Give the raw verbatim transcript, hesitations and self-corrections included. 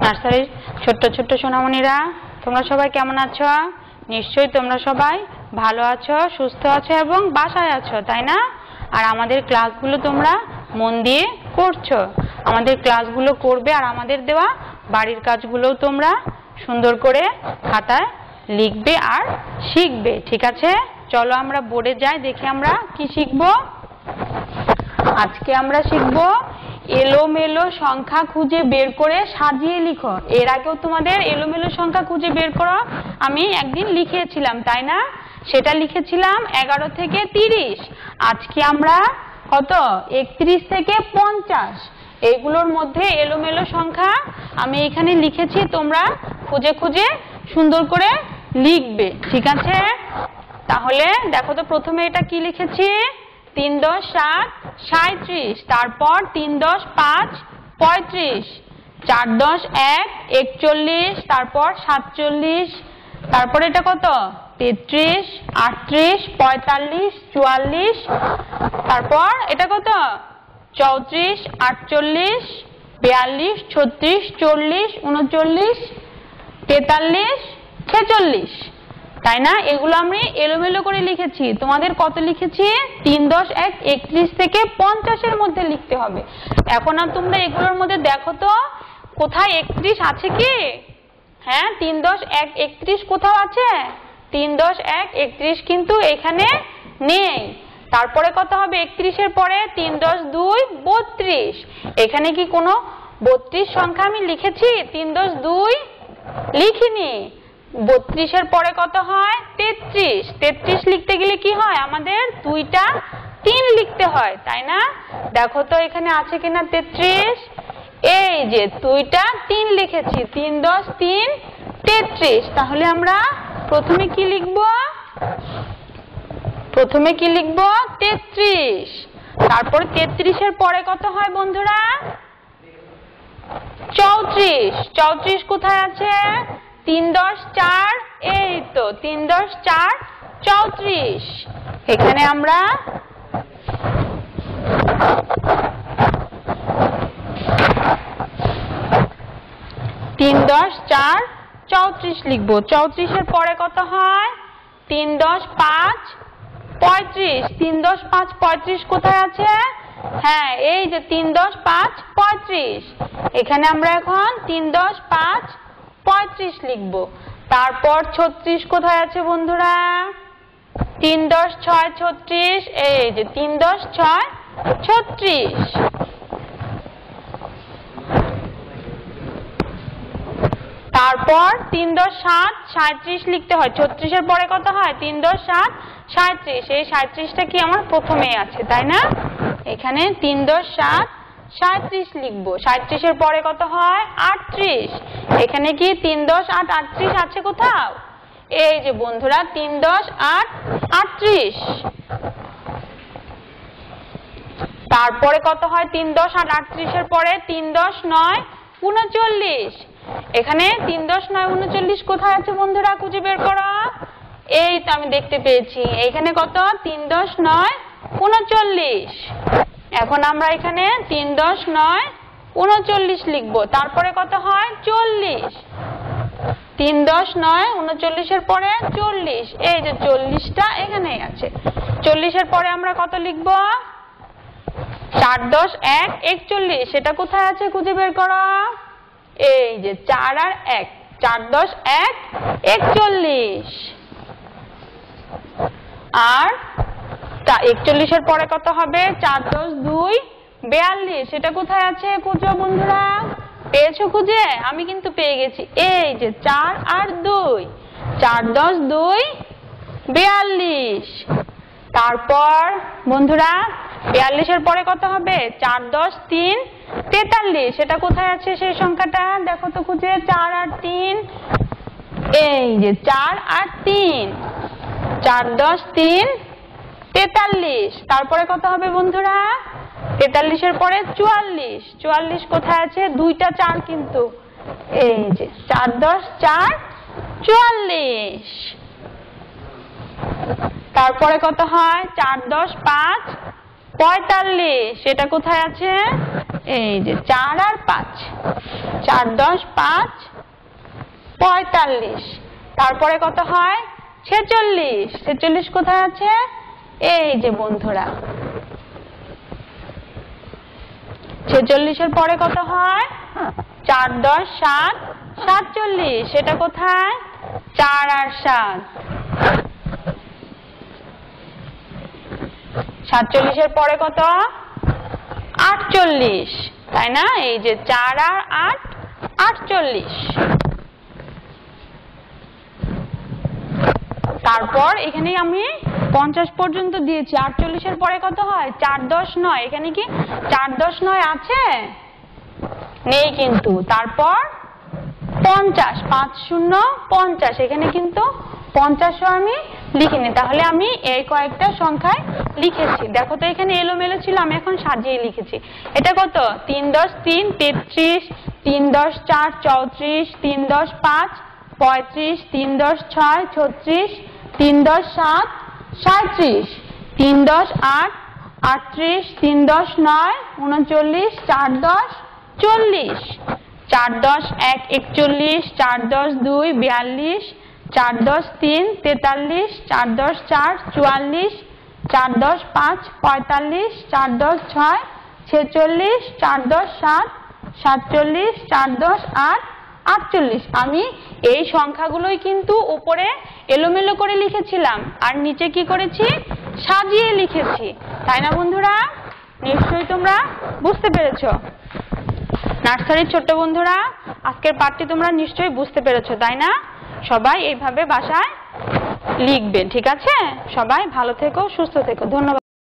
নার্সারির ছোট্ট ছোট্ট সোনামণিরা, তোমরা সবাই কেমন আছো? নিশ্চয়ই তোমরা সবাই ভালো আছো, সুস্থ আছো এবং বাসায় আছো, তাই না? আর আমাদের ক্লাসগুলো তোমরা মন দিয়ে করছো। আমাদের ক্লাসগুলো করবে আর আমাদের দেওয়া বাড়ির কাজগুলো তোমরা সুন্দর করে খাতায় লিখবে আর শিখবে, ঠিক আছে? চলো আমরা বোর্ডে যাই, দেখি আমরা কি শিখবো। আজকে আমরা শিখবো এলোমেলো সংখ্যা খুঁজে বের করে সাজিয়ে লিখো। এর আগেও তোমাদের এলোমেলো সংখ্যা খুঁজে বের করো আমি একদিন লিখিয়েছিলাম, তাই না? সেটা লিখেছিলাম এগারো থেকে তিরিশ। আজকে আমরা কত? একত্রিশ থেকে পঞ্চাশ। এইগুলোর মধ্যে এলোমেলো সংখ্যা আমি এখানে লিখেছি, তোমরা খুঁজে খুঁজে সুন্দর করে লিখবে, ঠিক আছে? তাহলে দেখো তো, প্রথমে এটা কি লিখেছি? তিন দশ সাত সাঁইত্রিশ, তারপর তিন দশ পাঁচ পঁয়ত্রিশ, চার দশ এক একচল্লিশ, তারপর সাতচল্লিশ, তারপর এটা কত? তেত্রিশ, আটত্রিশ, পঁয়তাল্লিশ, চুয়াল্লিশ, তারপর এটা কত? চৌত্রিশ, আটচল্লিশ, বিয়াল্লিশ, ছত্রিশ, চল্লিশ, উনচল্লিশ, তেতাল্লিশ, ছেচল্লিশ, তাই না? এগুলো আমি এলোমেলো করে লিখেছি। তোমাদের কত লিখেছি? তিন দশ এক একত্রিশ থেকে পঞ্চাশের মধ্যে লিখতে হবে। এখন আর তোমরা এগুলোর মধ্যে দেখো তো কোথায় একত্রিশ আছে কি? হ্যাঁ, তিন দশ এক একত্রিশ কোথাও আছে? তিন দশ এক একত্রিশ কিন্তু এখানে নেই। তারপরে কত হবে? একত্রিশের পরে তিন দশ দুই বত্রিশ। এখানে কি কোনো বত্রিশ সংখ্যা আমি লিখেছি? তিন দশ দুই লিখিনি। বত্রিশের পরে কত হয়? তেত্রিশ। তেত্রিশ লিখতে গেলে কি হয়? আমাদের দুইটা তিন লিখতে হয়, তাই না? দেখো তো এখানে আছে কিনা তেত্রিশ। এই যে দুইটা তিন লিখেছি, তিন দশ তিন তেত্রিশ। তাহলে আমরা প্রথমে কি লিখব? প্রথমে কি লিখব? তেত্রিশ। তারপর তেত্রিশের পরে কত হয় বন্ধুরা? চৌত্রিশ। চৌত্রিশ কোথায় আছে? তিন দশ চার, এই তো তিন দশ চার চৌত্রিশ। এখানে আমরা তিন দশ চার চৌত্রিশ লিখবো। চৌত্রিশের পরে কত হয়? তিন দশ পাঁচ পঁয়ত্রিশ। তিন দশ পাঁচ পঁয়ত্রিশ কোথায় আছে? হ্যাঁ, এই যে তিন দশ পাঁচ পঁয়ত্রিশ। এখানে আমরা এখন তিন দশ পাঁচ পঁয়ত্রিশ লিখবো। তারপর ছত্রিশ কোথায় আছে বন্ধুরা? তিন দশ ছয় ছত্রিশ। এই যে তিন দশ ছয় ছত্রিশ। তারপর তিন দশ সাত সাঁইত্রিশ লিখতে হয়। ছত্রিশের পরে কত হয়? তিন দশ সাত সাঁইত্রিশ। এই সাঁইত্রিশটা কি আমার প্রথমে আছে, তাই না? এখানে তিন দশ সাত সাঁইত্রিশ লিখবো। সাঁইত্রিশের পরে কত হয়? আটত্রিশ। এখানে কি তিন দশ আট আটত্রিশ আছে কোথাও? এই যে বন্ধুরা তিন দশ আট আটত্রিশ। তারপরে কত হয়? তিন দশ আট আটত্রিশের পরে তিন দশ নয় উনচল্লিশ। এখানে তিন দশ নয় উনচল্লিশ কোথায় আছে বন্ধুরা? খুঁজে বের করো। এই তো আমি দেখতে পেয়েছি, এখানে কত? তিন দশ নয় উনচল্লিশ। এখন আমরা এখানে তিন দশ নয় উনচল্লিশ লিখবো। তারপরে কত হয়? চল্লিশ। তিন দশ নয় উনচল্লিশের পরে চল্লিশ। এই যে চল্লিশটা এখানে আছে। চল্লিশের পরে আমরা কত লিখবো? চার দশ এক একচল্লিশ। সেটা কোথায় আছে? খুঁজে বের করো। এই যে চার আর এক, চার দশ এক একচল্লিশ। আর একচল্লিশের পরে কত হবে? চার দশ দুই বিয়াল্লিশ। সেটা কোথায় আছে? খুঁজো বন্ধুরা। পেয়েছো খুঁজে? আমি কিন্তু পেয়ে গেছি। এই যে চার আর দুই, চার দশ দুই বিয়াল্লিশ। তারপর বন্ধুরা বিয়াল্লিশের পরে কত হবে? চার দশ তিন তেতাল্লিশ। সেটা কোথায় আছে সেই সংখ্যাটা? দেখো তো খুঁজে। চার আর তিন, এই যে চার আর তিন, চার দশ তিন তেতাল্লিশ। তারপরে কত হবে বন্ধুরা? তেতাল্লিশের পরে চুয়াল্লিশ। চুয়াল্লিশ কোথায় আছে? দুইটা চার কিন্তু, এই যে চার দশ চার চুয়াল্লিশ। তারপরে কত হয়? চার দশ পাঁচ পঁয়তাল্লিশ। এটা কোথায় আছে? এই যে চার আর পাঁচ, চার দশ পাঁচ, পঁয়তাল্লিশ। তারপরে কত হয়? ছেচল্লিশ। ছেচল্লিশ কোথায় আছে? এই যে বন্ধুরা, ছেচল্লিশের পরে কত হয়? চার দশ সাত, সাতচল্লিশ। এটা কোথায়? চার আর সাত। সাতচল্লিশের পরে কত? আটচল্লিশ, তাই না? এই যে চার আর আট, আটচল্লিশ। তারপর এখানে আমি পঞ্চাশ পর্যন্ত দিয়েছি। আটচল্লিশের পরে কত হয়? চার দশ নয়। এখানে কি চার দশ নয় আছে? নেই কিন্তু। তারপর পঞ্চাশ, পাঁচ শূন্য পঞ্চাশ। এখানে কিন্তু পঞ্চাশও আমি লিখিনি, তাহলে আমি এই কয়েকটা সংখ্যায় লিখেছি। দেখো তো এখানে এলোমেলো ছিল, আমি এখন সাজিয়ে লিখেছি। এটা কত? তিন দশ তিন, তেত্রিশ। তিন দশ চার, চৌত্রিশ। তিন দশ পাঁচ, পঁয়ত্রিশ। তিন দশ ছয়, ছত্রিশ। তিন দশ সাত, সাঁইত্রিশ। তিন দশ আট, আটত্রিশ। তিন দশ নয়, উনচল্লিশ। চার দশ চল্লিশ। চার দশ এক, একচল্লিশ। চার দশ দুই, বিয়াল্লিশ। চার দশ তিন, তেতাল্লিশ। চার দশ চার, চুয়াল্লিশ। চার দশ পাঁচ, পঁয়তাল্লিশ। চার দশ ছয়, ছেচল্লিশ। চার দশ সাত, সাতচল্লিশ। চার দশ আট, আটচল্লিশ। আমি এই সংখ্যাগুলোই কিন্তু উপরে এলোমেলো করে লিখেছিলাম, আর নিচে কি করেছি? সাজিয়ে লিখেছি, তাই না বন্ধুরা? নিশ্চয়ই তোমরা বুঝতে পেরেছো। নার্সারির ছোট্ট বন্ধুরা, আজকের পাঠটি তোমরা নিশ্চয়ই বুঝতে পেরেছো, তাই না? সবাই এইভাবে বাসায় লিখবে, ঠিক আছে? সবাই ভালো থেকো, সুস্থ থেকো। ধন্যবাদ।